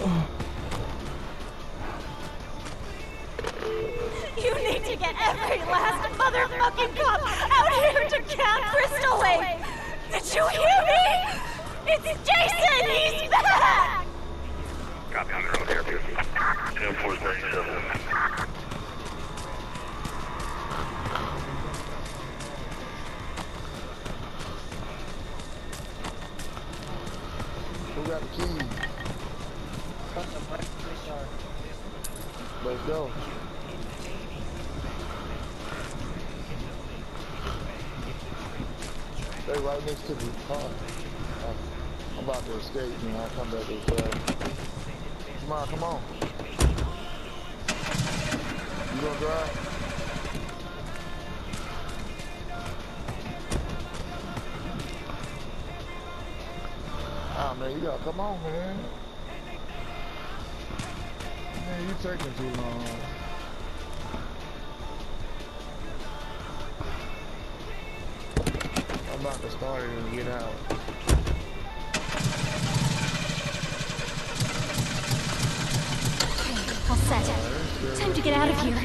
You need to get every last motherfucking cop out here to Camp Crystal Lake! Did you hear me? It's Jason! He's back! Copy on the road here, 10-4-37. Who got the keys? Let's go. Stay right next to the car. I'm about to escape, man. I'll come back to the car. Tomorrow, come on. You gonna drive? Ah, man, you gotta come on, man. Man, you taking too long. I'm about to start it and get out. All set. Time to get out of here.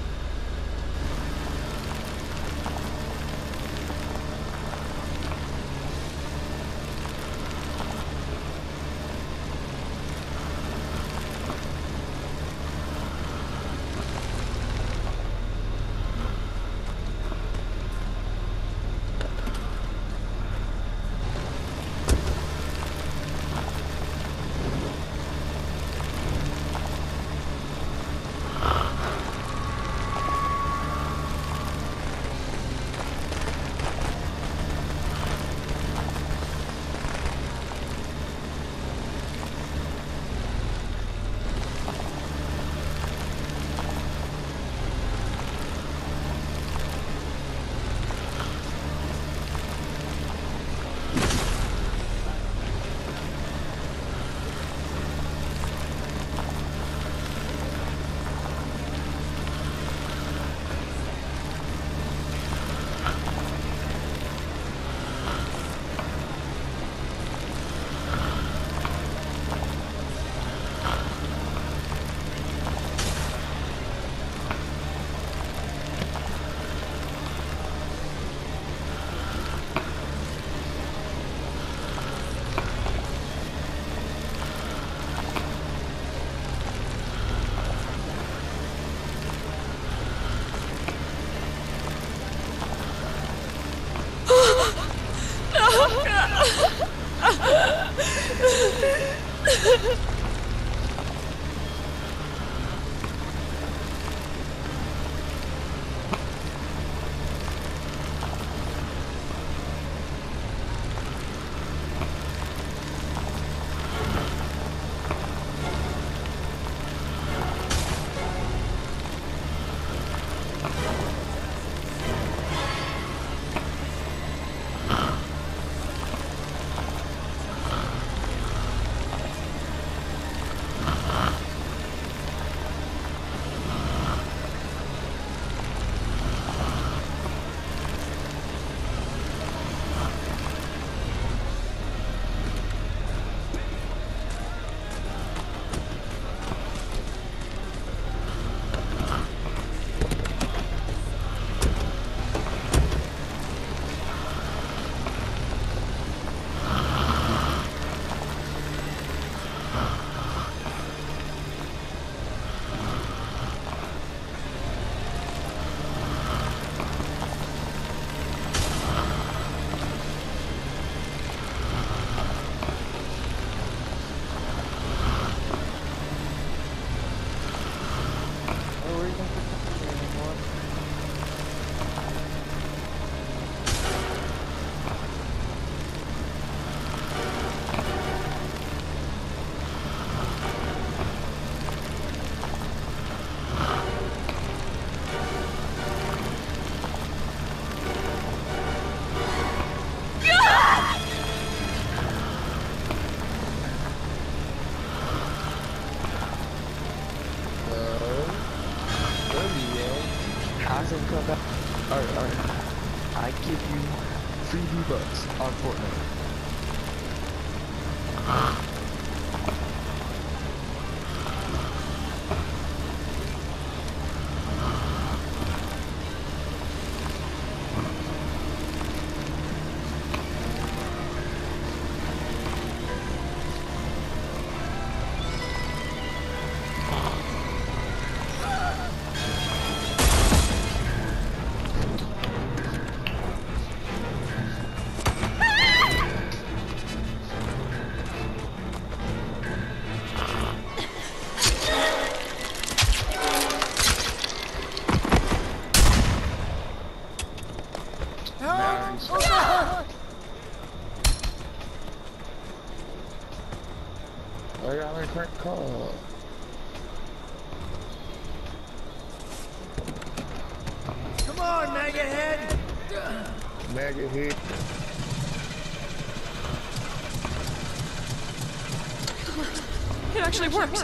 I give you free V-Bucks on Fortnite. car. Come on, maggot head! Maggot head. It actually worked.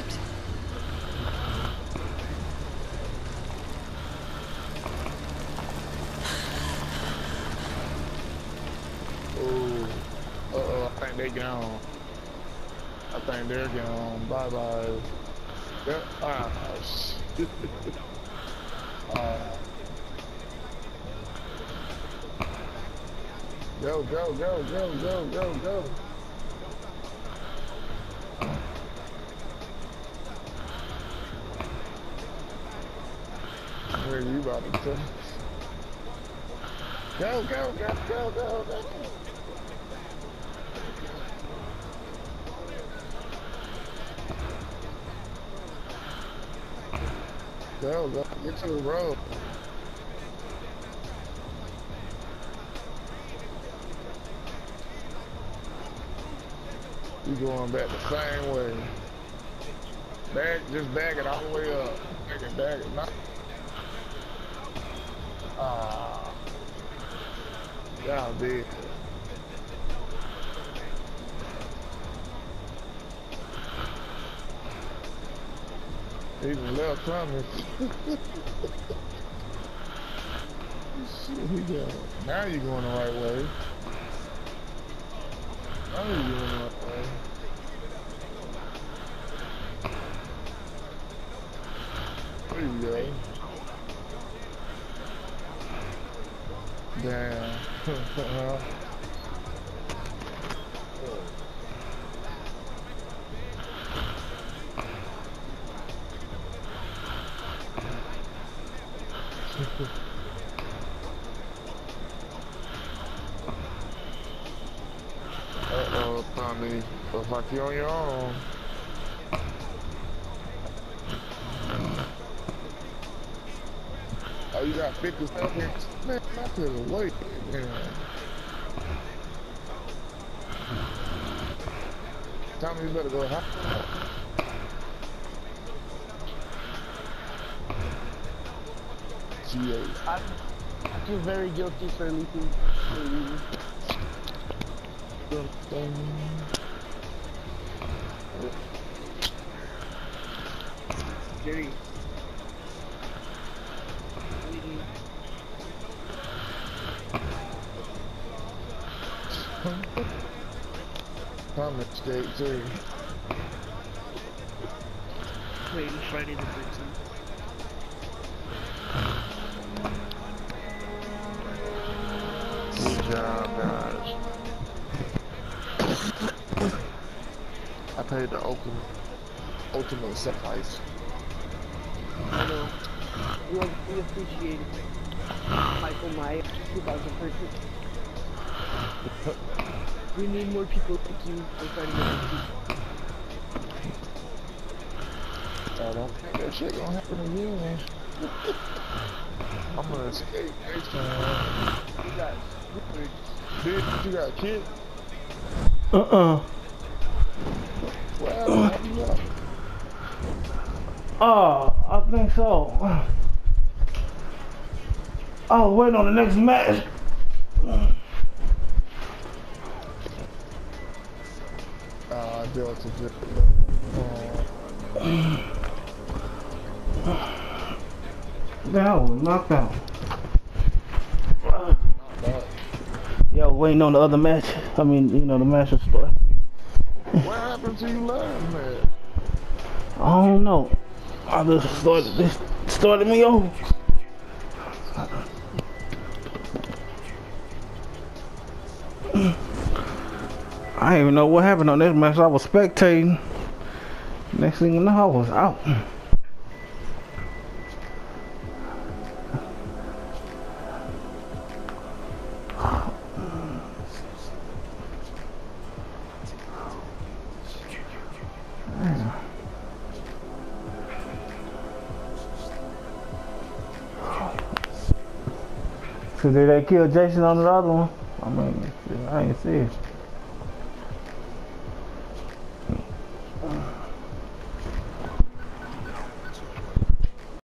Oh, uh-oh, I think they gone. I think they're gone. Bye-bye. Yep. Shit. Go, go, go, go, go, go, go. Where are you about to go? Go, go, go, go, go, go. Go, go, get to the road. You going back the same way. Just back it all the way up. Back it, not. Y'all did. Even left Thomas. Shit, he got. Now you're going the right way. Now you're going the right way. There you go. Damn. Uh-oh, Tommy. Looks like you're on your own. Oh, you got 57 minutes? Man, I couldn't wait. Man. Tommy, you better go high. I feel very guilty for leaving. Jerry. Thomas escaped too. Wait, Friday the 13th. Good job, guys. I paid the ultimate sacrifice. I know. We appreciate it. Michael Myers, 2013. We need more people like you for fighting against people. I don't think that shit gonna happen again. I'm gonna escape next time. You guys, Dude, you got a kid? Uh-uh. Well, how you up? Oh, I think so. I was waiting on the next match. Delta just. That was knocked out. Yeah, I was waiting on the other match. I mean, you know, the match was started. What happened to you last match? I don't know. I just started. This started me off. I didn't even know what happened on this match. I was spectating. Next thing you know, I was out. So did they kill Jason on the other one? I mean, I ain't see it.